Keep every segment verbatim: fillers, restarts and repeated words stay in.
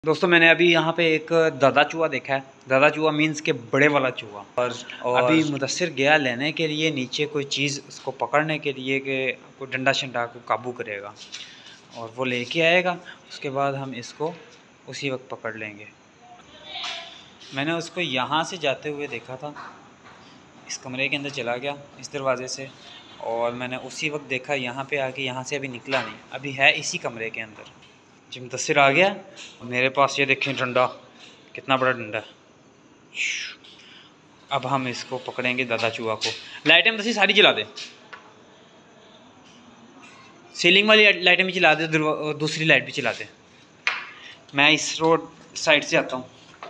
दोस्तों मैंने अभी यहाँ पे एक दादा चूहा देखा है। दादा चूहा मीन्स के बड़े वाला चूहा। और, और अभी मुदस्सिर गया लेने के लिए नीचे कोई चीज़ उसको पकड़ने के लिए कि कोई डंडा शंडा को काबू करेगा और वो लेके आएगा। उसके बाद हम इसको उसी वक्त पकड़ लेंगे। मैंने उसको यहाँ से जाते हुए देखा था, इस कमरे के अंदर चला गया इस दरवाज़े से, और मैंने उसी वक्त देखा यहाँ पे आके, यहाँ से अभी निकला नहीं, अभी है इसी कमरे के अंदर। जब मुदस्सिर आ गया मेरे पास, ये देखें डंडा, कितना बड़ा डंडा है। अब हम इसको पकड़ेंगे दादा चूहा को। लाइटें मुदस्सिर सारी जला दे, सीलिंग वाली लाइटें भी चला दे, दूसरी लाइट भी चला दे। मैं इस रोड साइड से आता हूँ।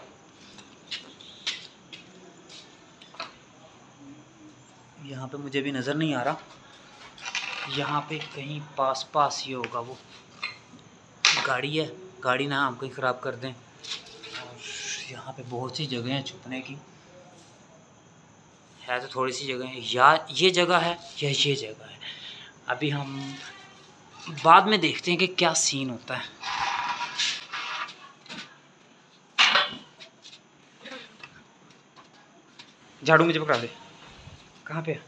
यहाँ पे मुझे भी नज़र नहीं आ रहा, यहाँ पे कहीं पास पास ही होगा। वो गाड़ी है, गाड़ी ना हम कहीं ख़राब कर दें। और यहाँ पे बहुत सी जगह हैं छुपने की, है तो थोड़ी सी जगह है, या ये जगह है या ये जगह है। अभी हम बाद में देखते हैं कि क्या सीन होता है। झाड़ू मुझे पकड़ा दे, कहाँ पे है?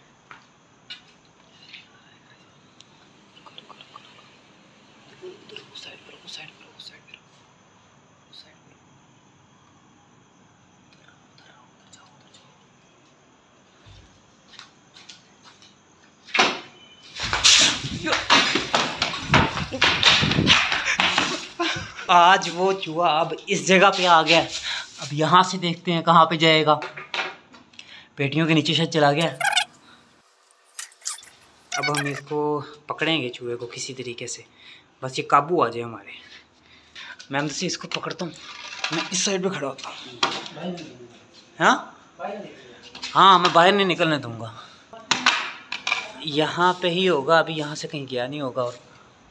आज वो चूहा अब इस जगह पे आ गया। अब यहाँ से देखते हैं कहाँ पे जाएगा। पेटियों के नीचे शायद चला गया। अब हम इसको पकड़ेंगे चूहे को किसी तरीके से, बस ये काबू आ जाए हमारे। मैं से इसको पकड़ता हूँ, मैं इस साइड पे खड़ा होता हूँ। हाँ हाँ, मैं बाहर नहीं निकलने दूँगा, यहाँ पे ही होगा। अभी यहाँ से कहीं गया नहीं होगा। और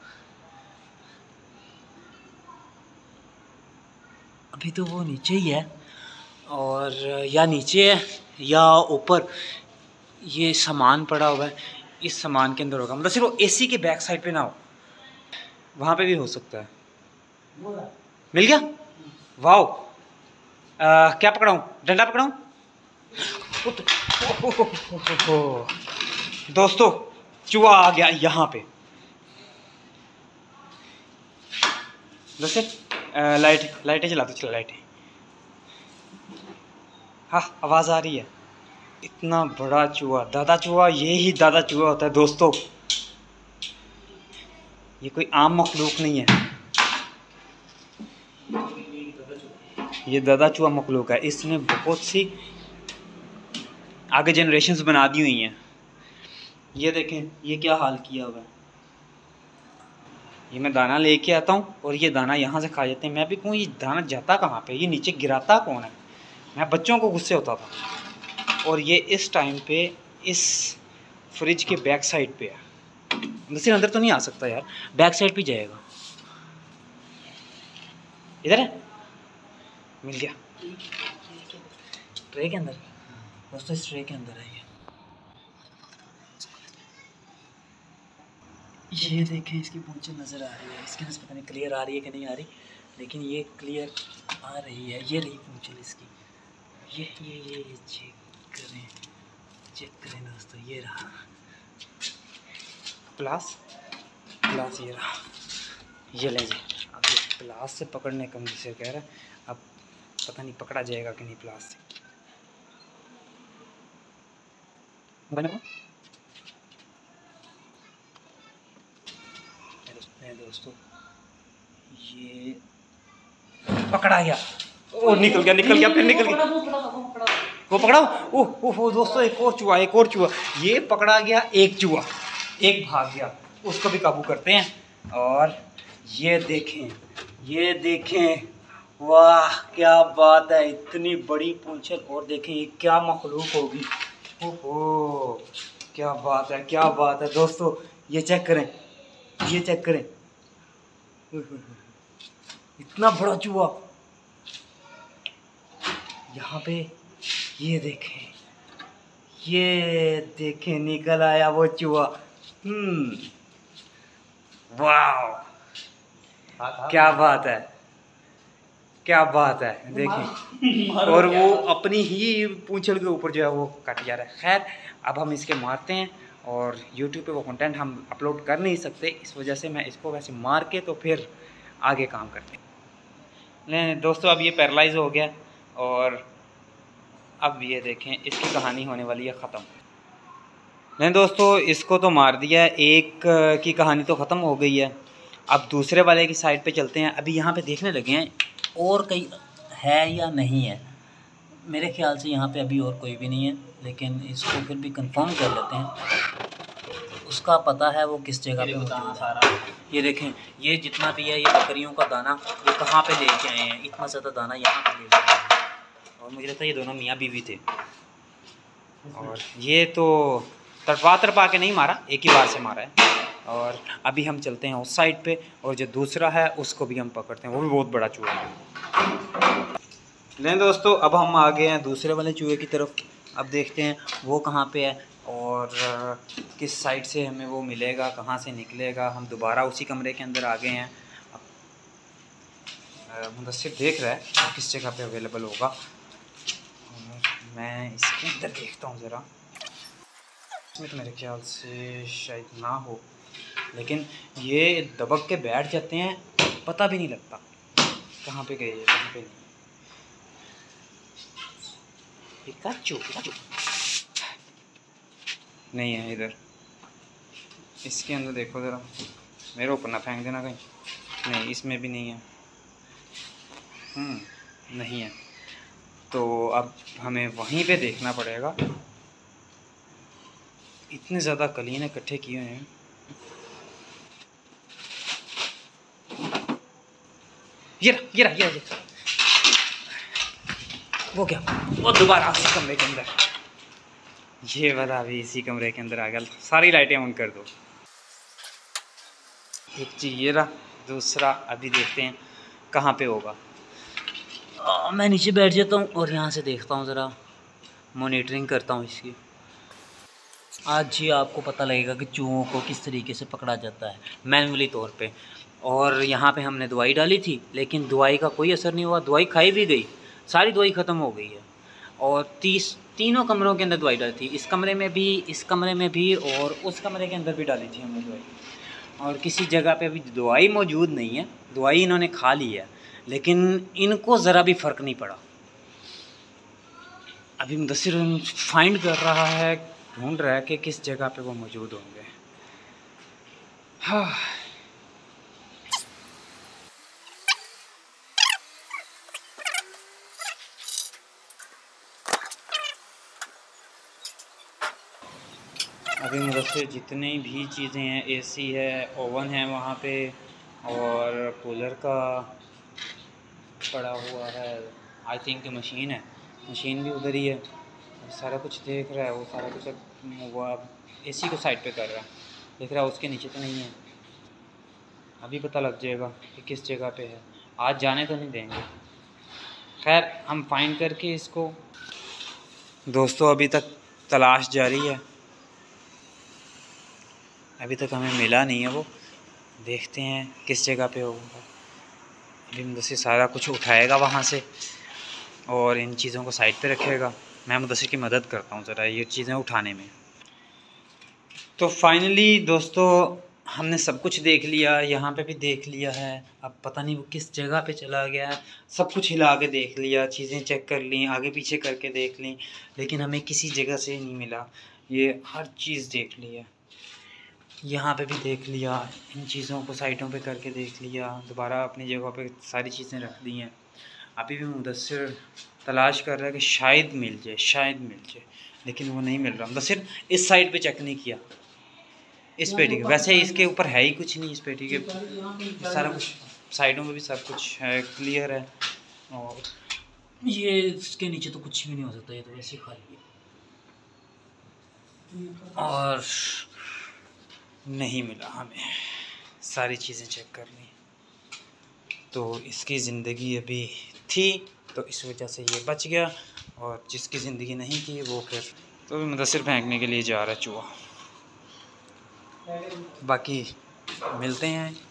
अभी तो वो नीचे ही है, और या नीचे है या ऊपर ये सामान पड़ा हुआ है, इस सामान के अंदर होगा। मतलब सिर्फ वो एसी के बैक साइड पे ना हो, वहाँ पे भी हो सकता है। मिल गया? वाओ! क्या पकड़ाऊँ? डंडा पकड़ाऊँ? दोस्तों चूहा आ गया यहाँ पे। दोस्तों लाइट लाइटें चला दो, चला लाइटें। हाँ, आवाज़ आ रही है। इतना बड़ा चूहा, दादा चूहा, ये ही दादा चूहा होता है दोस्तों। ये कोई आम मखलूक नहीं है, ये दादा चूहा मखलूक है। इसने बहुत सी आगे जनरेशन्स बना दी हुई हैं। ये देखें ये क्या हाल किया हुआ है। ये मैं दाना लेके आता हूँ और ये दाना यहाँ से खा जाते हैं। मैं भी कहूँ ये दाना जाता कहाँ पे, ये नीचे गिराता कौन है? मैं बच्चों को गुस्से होता था। और ये इस टाइम पे इस फ्रिज के बैक साइड पे है। वैसे अंदर तो नहीं आ सकता यार, बैक साइड पे जाएगा। इधर है, मिल गया ट्रे के अंदर। दोस्तों इस ट्रे के अंदर है ये ये देखें, इसकी पूंछें नज़र आ रही है। इसके अंदर पता नहीं क्लियर आ रही है कि नहीं आ रही, लेकिन ये क्लियर आ रही है। ये रही पूंछें इसकी, ये ये ये ये चेक करें, चेक करें दोस्तों। ये रहा प्लास, प्लास ये रहा, ये ले जी। अब ये प्लास से पकड़ने का मुझसे कह रहा है। अब पता नहीं पकड़ा जाएगा कि नहीं प्लास से। दोस्तों ये पकड़ा गया। ओ निकल गया, निकल गया, फिर निकल गया। वो पकड़ा। ओह ओह दोस्तों एक और चूहा, एक और चूहा। ये पकड़ा गया एक चूहा, एक भाग गया, उसको भी काबू करते हैं। और ये देखें, ये देखें, वाह क्या बात है, इतनी बड़ी पूंछल। और देखें ये क्या मखलूक होगी। ओहो क्या बात है, क्या बात है दोस्तों। ये चेक करें, ये चेक करें, इतना बड़ा चूहा यहाँ पे। ये देखें, ये देखें, निकल आया वो चूहा। हम्म वाह क्या बात है। क्या बात है, देखिए। और वो अपनी ही पूंछल के ऊपर जो है वो कट जा रहा है। खैर, अब हम इसके मारते हैं और यूट्यूब पे वो कंटेंट हम अपलोड कर नहीं सकते, इस वजह से मैं इसको वैसे मार के तो फिर आगे काम करते हैं। नहीं दोस्तों, अब ये पैरालाइज हो गया और अब ये देखें इसकी कहानी होने वाली है ख़त्म। नहीं दोस्तों, इसको तो मार दिया है, एक की कहानी तो ख़त्म हो गई है। अब दूसरे वाले की साइड पे चलते हैं। अभी यहाँ पे देखने लगे हैं और कहीं है या नहीं है। मेरे ख्याल से यहाँ पे अभी और कोई भी नहीं है, लेकिन इसको फिर भी कंफर्म कर लेते हैं। उसका पता है वो किस जगह पे मौजूद है। सारा ये देखें, ये जितना भी है ये बकरियों का दाना, ये कहाँ पे लेके आए हैं। इतना ज़्यादा दाना यहाँ पे लेके आए हैं और मुझे लगता है ये दोनों मियाँ बीवी थे। और ये तो तड़पा तड़पा के नहीं मारा, एक ही बार से मारा है। और अभी हम चलते हैं उस साइड पे और जो दूसरा है उसको भी हम पकड़ते हैं, वो भी बहुत बड़ा चूहा है। नहीं दोस्तों, अब हम आ गए हैं दूसरे वाले चूहे की तरफ। अब देखते हैं वो कहाँ पे है और किस साइड से हमें वो मिलेगा, कहाँ से निकलेगा। हम दोबारा उसी कमरे के अंदर आ गए हैं। मुदस्सिर देख रहा है किस जगह पे अवेलेबल होगा और मैं इसके अंदर देखता हूँ ज़रा। इसमें तो मेरे ख्याल से शायद ना हो, लेकिन ये दबक के बैठ जाते हैं, पता भी नहीं लगता कहाँ पे गए हैं, कहाँ पे नहीं। पिकाचू पिकाचू नहीं है इधर। इसके अंदर देखो ज़रा, मेरे ऊपर ना फेंक देना कहीं। नहीं, इसमें भी नहीं है। हम्म नहीं है, तो अब हमें वहीं पे देखना पड़ेगा। इतने ज़्यादा कलीन इकट्ठे किए हैं। ये रहा, ये रहा, ये रहा। वो क्या, वो दोबारा इसी कमरे के अंदर। ये वाला अभी इसी कमरे के अंदर आ गया। सारी लाइटें ऑन कर दो। एक चीज़ ये रहा, दूसरा अभी देखते हैं कहाँ पे होगा। आ, मैं नीचे बैठ जाता हूँ और यहाँ से देखता हूँ, ज़रा मॉनिटरिंग करता हूँ इसकी। आज ही आपको पता लगेगा कि चूहों को किस तरीके से पकड़ा जाता है मैनुअली तौर पे। और यहाँ पे हमने दवाई डाली थी, लेकिन दवाई का कोई असर नहीं हुआ। दवाई खाई भी गई, सारी दवाई ख़त्म हो गई है। और तीस तीनों कमरों के अंदर दवाई डाली थी, इस कमरे में भी, इस कमरे में भी और उस कमरे के अंदर भी डाली थी हमने दवाई। और किसी जगह पे अभी दवाई मौजूद नहीं है। दवाई इन्होंने खा ली है, लेकिन इनको ज़रा भी फ़र्क नहीं पड़ा। अभी मुदस्सिर फाइंड कर रहा है, ढूंढ रहा है कि किस जगह पे वो मौजूद होंगे। हाँ, अभी मुदस्सिर जितनी भी चीज़ें हैं, एसी है, ओवन है वहाँ पे, और कूलर का पड़ा हुआ है, आई थिंक मशीन है, मशीन भी उधर ही है। सारा कुछ देख रहा है वो, सारा कुछ वो एसी को साइड पे कर रहा है, देख रहा है उसके नीचे तो नहीं है। अभी पता लग जाएगा कि किस जगह पे है। आज जाने तो नहीं देंगे। खैर, हम फाइंड करके इसको। दोस्तों, अभी तक तलाश जारी है, अभी तक हमें मिला नहीं है वो। देखते हैं किस जगह पे होगा। अभी मुदस्सिर सारा कुछ उठाएगा वहाँ से और इन चीज़ों को साइड पे रखेगा। मैं मुदस्सिर की मदद करता हूँ ज़रा ये चीज़ें उठाने में। तो फाइनली दोस्तों, हमने सब कुछ देख लिया, यहाँ पे भी देख लिया है। अब पता नहीं वो किस जगह पे चला गया है। सब कुछ हिला के देख लिया, चीज़ें चेक कर ली, आगे पीछे करके देख ली, लेकिन हमें किसी जगह से नहीं मिला। ये हर चीज़ देख ली है, यहाँ पे भी देख लिया, इन चीज़ों को साइडों पे करके देख लिया, दोबारा अपनी जगह पे सारी चीज़ें रख दी हैं। अभी भी मुदस्सिर तलाश कर रहा है कि शायद मिल जाए, शायद मिल जाए, लेकिन वो नहीं मिल रहा। मुदस्सिर इस साइड पे चेक नहीं किया, इस पेटी के, वैसे इसके ऊपर है ही कुछ नहीं। इस पेटी के सारा कुछ साइडों में भी सब कुछ है, क्लियर है। और ये इसके नीचे तो कुछ भी नहीं हो सकता, ये तो वैसे खाली है। और नहीं मिला हमें, सारी चीज़ें चेक कर ली, तो इसकी ज़िंदगी अभी थी तो इस वजह से ये बच गया, और जिसकी ज़िंदगी नहीं थी वो फिर तो मुदस्सिर फेंकने के लिए जा रहा चूहा। बाकी मिलते हैं